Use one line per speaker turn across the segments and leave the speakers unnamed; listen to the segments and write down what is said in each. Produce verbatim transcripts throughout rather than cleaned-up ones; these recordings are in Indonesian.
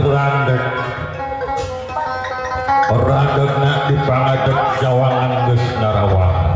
randek randek nak dipangadek jawangan geus narawang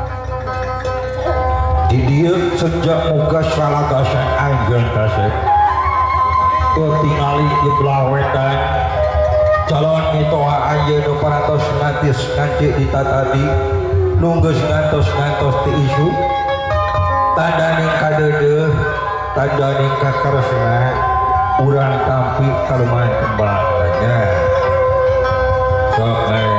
di dieu sejak muka salagasan anjeun tasek teu tingali di belawetan calon mitoha anjeun paratos ngantis nganci ditatadi nu geus ngantos-ngantos ti isu tandaning kadeudeuh tandaning kakaresna urang tampi kalumahan kembangnya sok